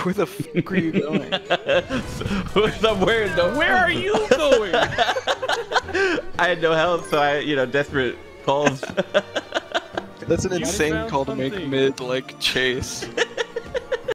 Where the fuck are you going? Somewhere in the. Where are you going? I had no health, so I, desperate calls. That's an You insane found call to make something. mid, like, chase.